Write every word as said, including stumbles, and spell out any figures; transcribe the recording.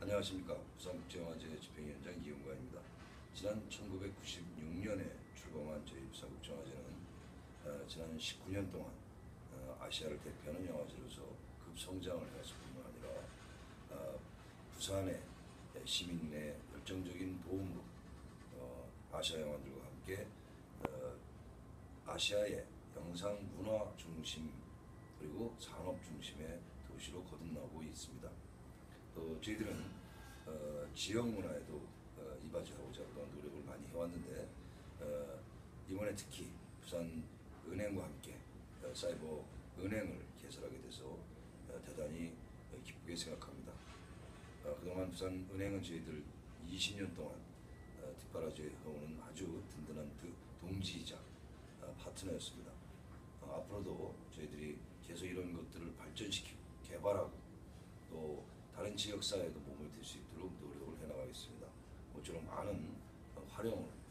안녕하십니까. 부산국제영화제 집행위원장 이용관입니다. 지난 천구백구십육 년에 출범한 저희 부산국제영화제는 어, 지난 십구 년 동안 어, 아시아를 대표하는 영화제로서 급성장을 해왔을 뿐만 아니라 어, 부산의 시민의 열정적인 도움으로 어, 아시아 영화들과 함께 어, 아시아의 영상 문화 중심 그리고 산업 중심의 도시로 거듭나고 있습니다. 또 저희들은 어, 지역 문화에도 어, 이바지하고자 그동안 노력을 많이 해왔는데 어, 이번에 특히 부산 은행과 함께 어, 사이버 은행을 개설하게 돼서 어, 대단히 기쁘게 생각합니다. 어, 그동안 부산 은행은 저희들 이십 년 동안 어, 뒷바라지에 해오는 아주 든든한 동지이자 어, 파트너였습니다. 어, 앞으로도 저희들이 계속 이런 것들을 발전시키고 개발하고 또 다른 지역사회에도 몸을 들 수 있도록 노력을 해나가겠습니다. 모쪼록 많은 활용을